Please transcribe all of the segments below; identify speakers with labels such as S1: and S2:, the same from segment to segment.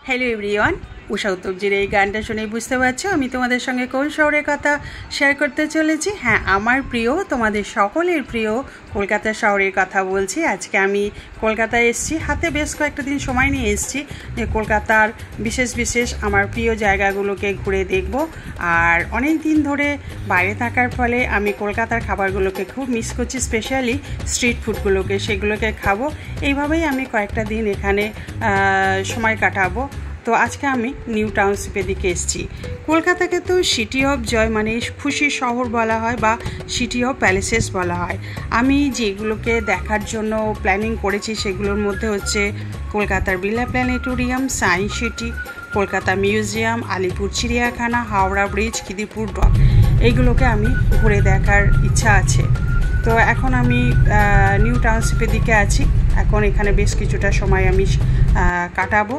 S1: Hello everyone, উষা উত্তরজির এই গানটা শুনেই বুঝতে পারছো আমি তোমাদের সঙ্গে কোন শহরের কথা শেয়ার করতে চলেছি। হ্যাঁ, আমার প্রিয়, তোমাদের সকলের প্রিয় কলকাতা শহরের কথা বলছি। আজকে আমি কলকাতায় এসেছি, হাতে বেশ কয়েকটা দিন সময় নিয়ে এসেছি যে কলকাতার বিশেষ বিশেষ আমার প্রিয় জায়গাগুলোকে ঘুরে দেখব। আর অনেক দিন ধরে বাইরে থাকার ফলে আমি কলকাতার খাবারগুলোকে খুব মিস করছি, স্পেশালি স্ট্রিট ফুডগুলোকে, সেগুলোকে খাবো। এইভাবেই আমি কয়েকটা দিন এখানে সময় কাটাবো। তো আজকে আমি নিউ টাউনশিপের দিকে এসেছি। কলকাতাকে তো সিটি অফ জয় মানে খুশির শহর বলা হয় বা সিটি অফ প্যালেসেস বলা হয়। আমি যেগুলোকে দেখার জন্য প্ল্যানিং করেছি সেগুলোর মধ্যে হচ্ছে কলকাতার Birla planetarium, science city, Kolkata museum, Alipore চিড়িয়াখানা, হাওড়া ব্রিজ, খিদিরপুর ডক, এইগুলোকে আমি ঘুরে দেখার ইচ্ছা আছে। তো এখন আমি নিউ টাউনশিপের দিকে আছি। এখন এখানে বেশ কিছুটা সময় আমি কাটাবো।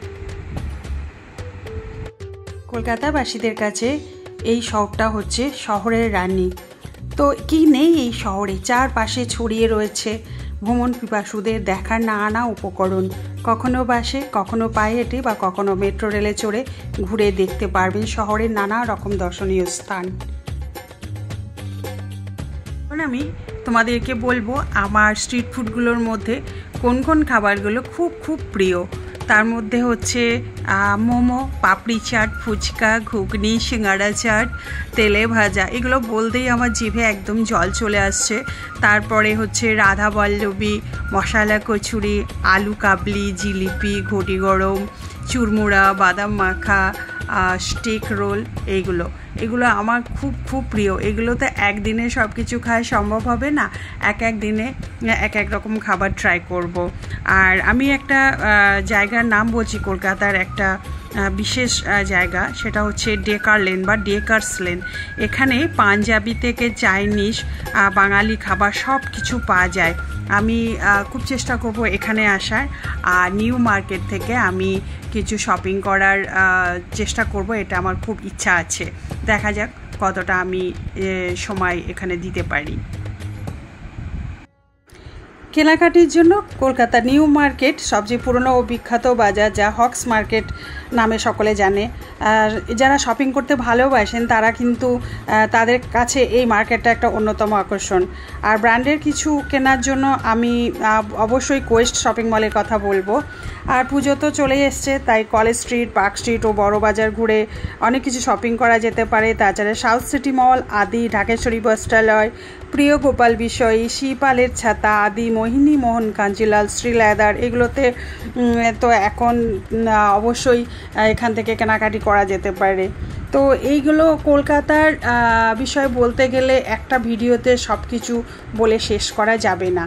S1: কলকাতাবাসীদের কাছে এই শহরটা হচ্ছে শহরের রানী। তো কি নেই এই শহরে, চারপাশে ছড়িয়ে রয়েছে ভ্রমণ পিপাসুদের দেখার নানা উপকরণ। কখনো বাসে, কখনো পায়ে হেঁটে বা কখনো মেট্রো রেলে চড়ে ঘুরে দেখতে পারবেন শহরের নানা রকম দর্শনীয় স্থান। এখন আমি তোমাদেরকে বলবো আমার স্ট্রিট ফুডগুলোর মধ্যে কোন কোন খাবারগুলো খুব খুব প্রিয়। তার মধ্যে হচ্ছে মোমো, পাপড়ি চাট, ফুচকা, ঘুগনি, সিঙ্গাড়া চাট, তেলে ভাজা, এগুলো বলতেই আমার জিভে একদম জল চলে আসছে। তারপরে হচ্ছে রাধা বল্লভী, মশলা কচুরি, আলু কাবলি, জিলিপি, ঘটি গরম, চুরমুড়া, বাদাম মাখা, স্টিক রোল, এগুলো আমার খুব খুব প্রিয়। এগুলোতে একদিনে সব কিছু খাওয়া সম্ভব হবে না, এক এক দিনে এক এক রকম খাবার ট্রাই করব। আর আমি একটা জায়গার নাম বলছি, কলকাতার একটা বিশেষ জায়গা, সেটা হচ্ছে ডেকার লেন বা ডেকার্স লেন। এখানে পাঞ্জাবি থেকে চাইনিজ, বাঙালি খাবার সব কিছু পাওয়া যায়। আমি খুব চেষ্টা করব এখানে আসার। আর নিউ মার্কেট থেকে আমি কিছু শপিং করার চেষ্টা করব, এটা আমার খুব ইচ্ছা আছে। দেখা যাক কতটা আমি সময় এখানে দিতে পারি। কেনাকাটির জন্য কলকাতা নিউ মার্কেট সবচেয়ে পুরনো ও বিখ্যাত বাজার, যা হক্স মার্কেট নামে সকলে জানে। আর যারা শপিং করতে ভালোবাসেন তারা কিন্তু তাদের কাছে এই মার্কেটটা একটা অন্যতম আকর্ষণ। আর ব্র্যান্ডের কিছু কেনার জন্য আমি অবশ্যই কোয়েস্ট শপিং মলের কথা বলবো। আর পুজো তো চলেই এসছে, তাই কলেজ স্ট্রিট, পার্ক স্ট্রিট ও বড় বাজার ঘুরে অনেক কিছু শপিং করা যেতে পারে। তাছাড়া সাউথ সিটি মল, আদি, ঢাকেশ্বরী বস্ত্রালয়, প্রিয় গোপাল বিষয়ী, শিপালের ছাতা, আদি, মোহিনী মোহন, কাঞ্জিলাল, শ্রীলেদার, এগুলোতে তো এখন অবশ্যই এখান থেকে কেনাকাটি করা যেতে পারে। তো এইগুলো কলকাতার বিষয় বলতে গেলে একটা ভিডিওতে সব কিছু বলে শেষ করা যাবে না।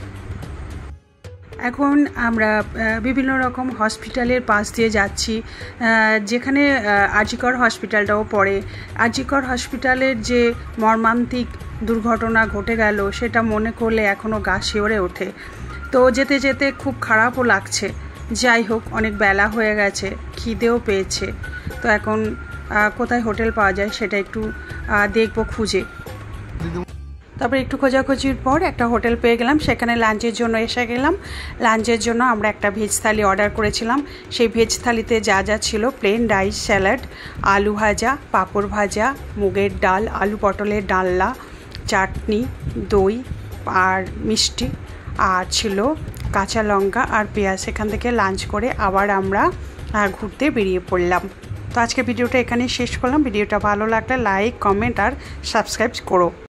S1: এখন আমরা বিভিন্ন রকম হসপিটালের পাশ দিয়ে যাচ্ছি, যেখানে আরজিকর হসপিটালটাও পড়ে। আরজিকর হসপিটালের যে মর্মান্তিক দুর্ঘটনা ঘটে গেল সেটা মনে করলে এখনও গা শিউরে ওঠে। তো যেতে যেতে খুব খারাপও লাগছে। যাই হোক, অনেক বেলা হয়ে গেছে, খিদেও পেয়েছে। তো এখন কোথায় হোটেল পাওয়া যায় সেটা একটু দেখবো খুঁজে। তারপরে একটু খোঁজাখুঁজির পর একটা হোটেল পেয়ে গেলাম, সেখানে লাঞ্চের জন্য এসে গেলাম। লাঞ্চের জন্য আমরা একটা ভেজ থালি অর্ডার করেছিলাম। সেই ভেজ থালিতে যা যা ছিল, প্লেন রাইস, স্যালাড, আলু ভাজা, পাঁপড় ভাজা, মুগের ডাল, আলু পটলের ডালনা, চাটনি, দই আর মিষ্টি, আর ছিল কাঁচা লঙ্কা আর পেঁয়াজ। সেখান থেকে লাঞ্চ করে আবার আমরা ঘুরতে বেরিয়ে পড়লাম। তো আজকে ভিডিওটা এখানেই শেষ করলাম। ভিডিওটা ভালো লাগলে লাইক, কমেন্ট আর সাবস্ক্রাইব করো।